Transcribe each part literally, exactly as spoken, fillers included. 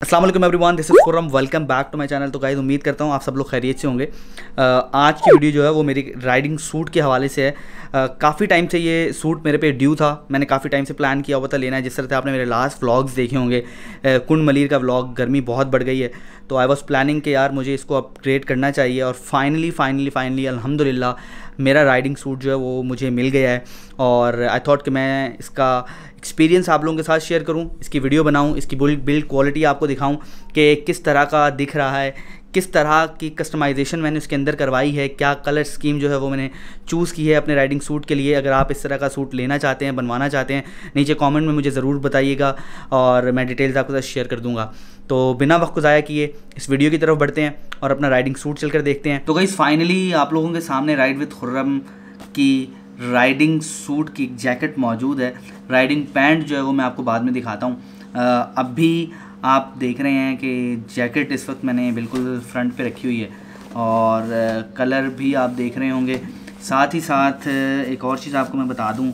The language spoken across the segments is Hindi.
अस्सलाम वालेकुम everyone, this is Khurram. Welcome back to my channel. तो गाइस, उम्मीद करता हूँ आप सब लोग खैरियत से होंगे। आज की वीडियो जो है वो मेरी राइडिंग सूट के हवाले से है। काफ़ी टाइम से ये सूट मेरे पे ड्यू था। मैंने काफ़ी टाइम से प्लान किया हुआ था लेना है। जिस तरह से आपने मेरे लास्ट व्लॉग्स देखे होंगे, कुंड मलीर का व्लॉग, गर्मी बहुत बढ़ गई है तो आई वॉज प्लानिंग कि यार मुझे इसको अपग्रेड करना चाहिए। और फाइनली फाइनली फाइनली अल्हम्दुलिल्लाह मेरा राइडिंग सूट जो है वो मुझे मिल गया है। और आई थॉट कि मैं इसका एक्सपीरियंस आप लोगों के साथ शेयर करूं, इसकी वीडियो बनाऊं, इसकी बिल्ड बिल्ड क्वालिटी आपको दिखाऊं कि किस तरह का दिख रहा है, किस तरह की कस्टमाइजेशन मैंने उसके अंदर करवाई है, क्या कलर स्कीम जो है वो मैंने चूज़ की है अपने राइडिंग सूट के लिए। अगर आप इस तरह का सूट लेना चाहते हैं, बनवाना चाहते हैं, नीचे कमेंट में मुझे ज़रूर बताइएगा और मैं डिटेल्स आपके साथ शेयर कर दूँगा। तो बिना वक्त ज़ाया किए इस वीडियो की तरफ बढ़ते हैं और अपना राइडिंग सूट चल कर देखते हैं। तो गाइस, फाइनली आप लोगों के सामने राइड विद खुर्रम की राइडिंग सूट की जैकेट मौजूद है। राइडिंग पैंट जो है वो मैं आपको बाद में दिखाता हूँ। अब भी आप देख रहे हैं कि जैकेट इस वक्त मैंने बिल्कुल फ्रंट पे रखी हुई है और कलर भी आप देख रहे होंगे। साथ ही साथ एक और चीज़ आपको मैं बता दूँ,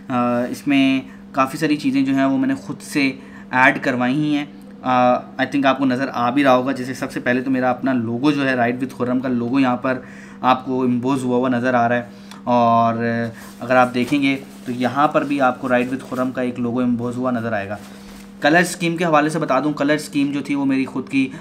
इसमें काफ़ी सारी चीज़ें जो हैं वो मैंने ख़ुद से ऐड करवाई ही हैं। आई थिंक आपको नज़र आ भी रहा होगा। जैसे सबसे पहले तो मेरा अपना लोगो जो है, राइड विद खुर्रम का लोगो यहाँ पर आपको इम्पोज हुआ हुआ नज़र आ रहा है। और अगर आप देखेंगे तो यहाँ पर भी आपको राइड विद खुर्रम का एक लोगो इम्पोज हुआ नज़र आएगा। कलर स्कीम के हवाले से बता दूँ, कलर स्कीम जो थी वो मेरी ख़ुद की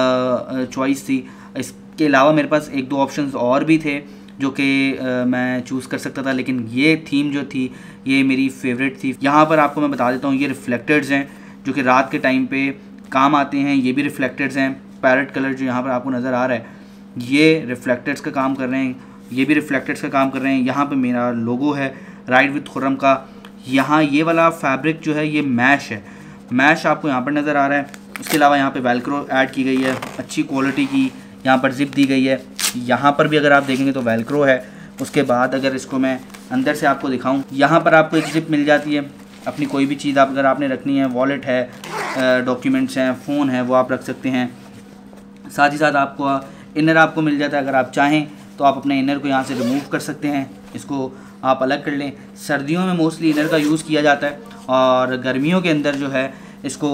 चॉइस थी। इसके अलावा मेरे पास एक दो ऑप्शंस और भी थे जो कि मैं चूज़ कर सकता था, लेकिन ये थीम जो थी ये मेरी फेवरेट थी। यहाँ पर आपको मैं बता देता हूँ, ये रिफ्लेक्टर्स हैं जो कि रात के टाइम पे काम आते हैं। ये भी रिफ्लेक्टर्स हैं। पैरेट कलर जो यहाँ पर आपको नज़र आ रहा है ये रिफ्लेक्टर्स का काम कर रहे हैं, ये भी रिफ्लेक्टर्स का काम कर रहे हैं। यहाँ पे मेरा लोगो है राइड विद खुर्रम का। यहाँ ये वाला फैब्रिक जो है ये मैश है, मैश आपको यहाँ पर नज़र आ रहा है। उसके अलावा यहाँ पे वेलक्रो ऐड की गई है, अच्छी क्वालिटी की। यहाँ पर जिप दी गई है। यहाँ पर भी अगर आप देखेंगे तो वेलक्रो है। उसके बाद अगर इसको मैं अंदर से आपको दिखाऊँ, यहाँ पर आपको एक जिप मिल जाती है। अपनी कोई भी चीज़ आप अगर आपने रखनी है, वॉलेट है, डॉक्यूमेंट्स हैं, फ़ोन है, वो आप रख सकते हैं। साथ ही साथ आपको इनर आपको मिल जाता है। अगर आप चाहें तो आप अपने इनर को यहाँ से रिमूव कर सकते हैं, इसको आप अलग कर लें। सर्दियों में मोस्टली इनर का यूज़ किया जाता है और गर्मियों के अंदर जो है इसको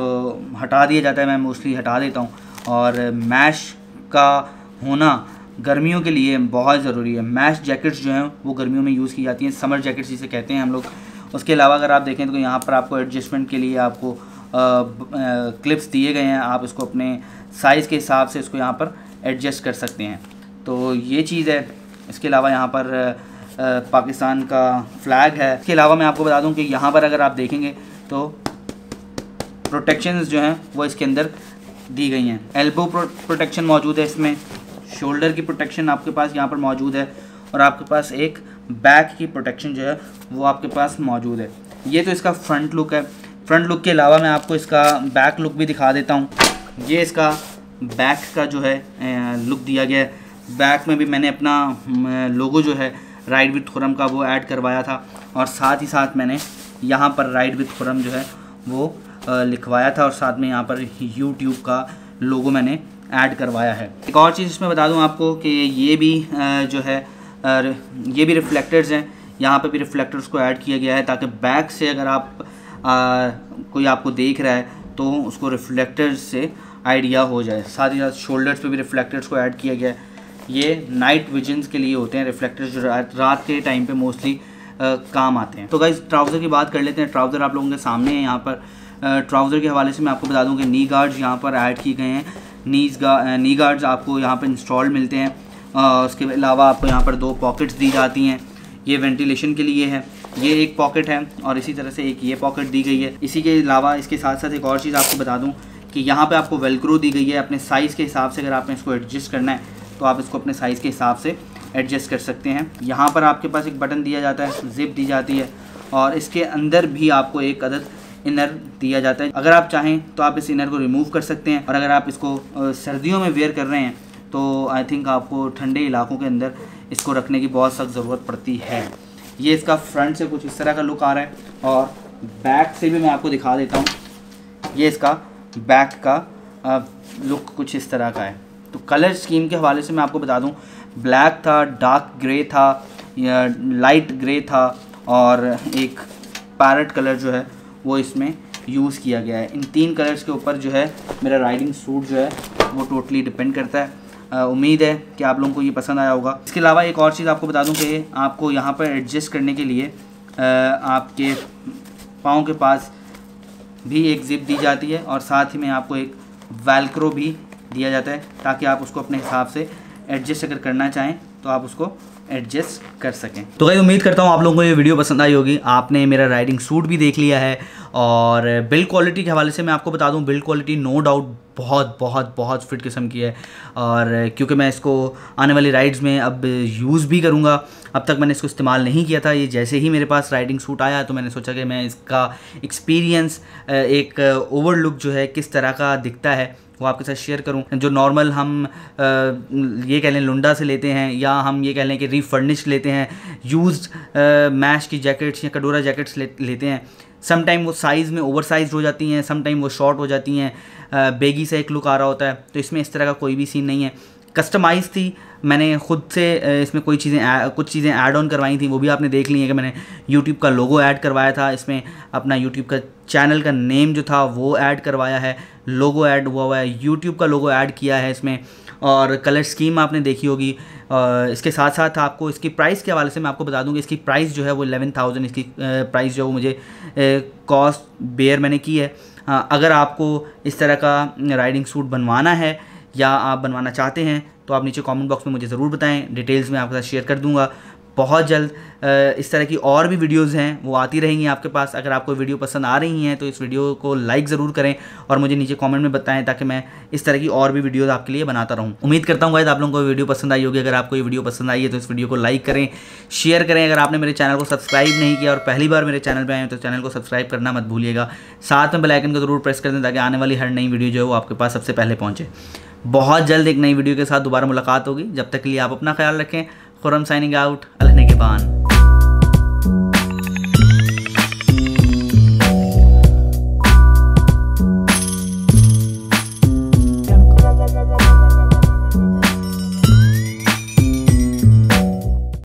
हटा दिया जाता है। मैं मोस्टली हटा देता हूँ। और मैश का होना गर्मियों के लिए बहुत ज़रूरी है। मैश जैकेट्स जो हैं वो गर्मियों में यूज़ की जाती हैं, समर जैकेट्स जिसे कहते हैं हम लोग। उसके अलावा अगर आप देखें तो यहाँ पर आपको एडजस्टमेंट के लिए आपको आ, आ, क्लिप्स दिए गए हैं। आप इसको अपने साइज़ के हिसाब से इसको यहाँ पर एडजस्ट कर सकते हैं। तो ये चीज़ है। इसके अलावा यहाँ पर आ, पाकिस्तान का फ्लैग है। इसके अलावा मैं आपको बता दूं कि यहाँ पर अगर आप देखेंगे तो प्रोटेक्शंस जो हैं वो इसके अंदर दी गई हैं। एल्बो प्रोटेक्शन मौजूद है इसमें, शोल्डर की प्रोटेक्शन आपके पास यहाँ पर मौजूद है और आपके पास एक बैक की प्रोटेक्शन जो है वो आपके पास मौजूद है। ये तो इसका फ्रंट लुक है। फ्रंट लुक के अलावा मैं आपको इसका बैक लुक भी दिखा देता हूँ। ये इसका बैक का जो है लुक दिया गया है। बैक में भी मैंने अपना लोगो जो है राइड विद खुर्रम का वो ऐड करवाया था और साथ ही साथ मैंने यहाँ पर राइड विद खुर्रम जो है वो लिखवाया था और साथ में यहाँ पर यूट्यूब का लोगो मैंने ऐड करवाया है। एक और चीज़ इसमें बता दूँ आपको कि ये भी जो है ये भी रिफ्लेक्टर्स हैं। यहाँ पर भी रिफ्लेक्टर्स को ऐड किया गया है ताकि बैक से अगर आप आ, कोई आपको देख रहा है तो उसको रिफ्लेक्टर्स से आइडिया हो जाए। साथ ही साथ शोल्डर्स पे भी रिफ्लेक्टर्स को ऐड किया गया है। ये नाइट विजन्स के लिए होते हैं रिफ्लेक्टर्स जो रात के टाइम पे मोस्टली काम आते हैं। तो गाइस, ट्राउज़र की बात कर लेते हैं। ट्राउज़र आप लोगों के सामने है। यहाँ पर ट्राउज़र के हवाले से मैं आपको बता दूं कि नी गार्ड्स यहाँ पर ऐड किए गए हैं। नीज गा नी गार्ड्स आपको यहाँ पर इंस्टॉल मिलते हैं। आ, उसके अलावा आपको यहाँ पर दो पॉकेट्स दी जाती हैं। ये वेंटिलेशन के लिए है, ये एक पॉकेट है और इसी तरह से एक ये पॉकेट दी गई है। इसी के अलावा इसके साथ साथ एक और चीज़ आपको बता दूँ कि यहाँ पे आपको वेलक्रो दी गई है। अपने साइज़ के हिसाब से अगर आपने इसको एडजस्ट करना है तो आप इसको अपने साइज़ के हिसाब से एडजस्ट कर सकते हैं। यहाँ पर आपके पास एक बटन दिया जाता है, जिप दी जाती है और इसके अंदर भी आपको एक अदद इनर दिया जाता है। अगर आप चाहें तो आप इस इनर को रिमूव कर सकते हैं और अगर आप इसको सर्दियों में वेयर कर रहे हैं तो आई थिंक आपको ठंडे इलाकों के अंदर इसको रखने की बहुत सख्त ज़रूरत पड़ती है। ये इसका फ्रंट से कुछ इस तरह का लुक आ रहा है और बैक से भी मैं आपको दिखा देता हूँ। ये इसका बैक का लुक कुछ इस तरह का है। तो कलर स्कीम के हवाले से मैं आपको बता दूं, ब्लैक था, डार्क ग्रे था, लाइट ग्रे था और एक पैरेट कलर जो है वो इसमें यूज़ किया गया है। इन तीन कलर्स के ऊपर जो है मेरा राइडिंग सूट जो है वो टोटली डिपेंड करता है। उम्मीद है कि आप लोगों को ये पसंद आया होगा। इसके अलावा एक और चीज़ आपको बता दूं कि आपको यहाँ पर एडजस्ट करने के लिए आ, आपके पाँव के पास भी एक ज़िप दी जाती है और साथ ही में आपको एक वेल्क्रो भी दिया जाता है ताकि आप उसको अपने हिसाब से एडजस्ट अगर करना चाहें तो आप उसको एडजस्ट कर सकें। तो गाइस उम्मीद करता हूँ आप लोगों को ये वीडियो पसंद आई होगी। आपने मेरा राइडिंग सूट भी देख लिया है और बिल्ड क्वालिटी के हवाले से मैं आपको बता दूँ, बिल्ड क्वालिटी नो डाउट बहुत बहुत बहुत फिट किस्म की है और क्योंकि मैं इसको आने वाली राइड्स में अब यूज़ भी करूँगा। अब तक मैंने इसको इस्तेमाल नहीं किया था। ये जैसे ही मेरे पास राइडिंग सूट आया तो मैंने सोचा कि मैं इसका एक्सपीरियंस, एक ओवरलुक जो है किस तरह का दिखता है वो आपके साथ शेयर करूं। जो नॉर्मल हम आ, ये कह लें लुंडा से लेते हैं या हम ये कह लें कि रीफर्निश्ड लेते हैं, यूज्ड मैश की जैकेट्स या कटोरा जैकेट्स ले, लेते हैं, सम टाइम वो साइज़ में ओवर साइज हो जाती हैं, सम टाइम वो शॉर्ट हो जाती हैं, बेगी से एक लुक आ रहा होता है। तो इसमें इस तरह का कोई भी सीन नहीं है। कस्टमाइज़ थी, मैंने ख़ुद से इसमें कोई चीज़ें कुछ चीज़ें ऐड ऑन करवाई थी, वो भी आपने देख ली है कि मैंने यूट्यूब का लोगो ऐड करवाया था। इसमें अपना यूट्यूब का चैनल का नेम जो था वो ऐड करवाया है, लोगो ऐड हुआ हुआ है, यूट्यूब का लोगो ऐड किया है इसमें, और कलर स्कीम आपने देखी होगी। और इसके साथ साथ आपको इसकी प्राइस के हवाले से मैं आपको बता दूं कि इसकी प्राइस जो है वो इलेवन थाउजेंड इसकी प्राइस जो है वो मुझे कॉस्ट बेयर मैंने की है। अगर आपको इस तरह का राइडिंग सूट बनवाना है या आप बनवाना चाहते हैं तो आप नीचे कमेंट बॉक्स में मुझे ज़रूर बताएं, डिटेल्स मैं आपके साथ शेयर कर दूंगा। बहुत जल्द इस तरह की और भी वीडियोस हैं वो आती रहेंगी आपके पास। अगर आपको वीडियो पसंद आ रही हैं तो इस वीडियो को लाइक ज़रूर करें और मुझे नीचे कमेंट में बताएं ताकि मैं इस तरह की और भी वीडियोस आपके लिए बनाता रहूं। उम्मीद करता हूं गाइस आप लोगों को वीडियो पसंद आई होगी। अगर आपको ये वीडियो पसंद आई है तो इस वीडियो को लाइक करें, शेयर करें। अगर आपने मेरे चैनल को सब्सक्राइब नहीं किया और पहली बार मेरे चैनल पर आए तो चैनल को सब्सक्राइब करना मत भूलिएगा। साथ में बेल आइकन को ज़रूर प्रेस कर दें ताकि आने वाली हर नई वीडियो जो है वो आपके पास सबसे पहले पहुँचे। बहुत जल्द एक नई वीडियो के साथ दोबारा मुलाकात होगी। जब तक के लिए आप अपना ख्याल रखें। Khurram signing out. अल्लाह निगहबान।